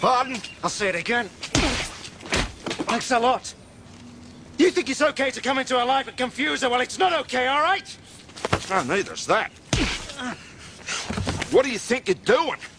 Pardon? I'll say it again. Thanks a lot. You think it's okay to come into her life and confuse her? Well, it's not okay, all right? Oh, neither's that. What do you think you're doing?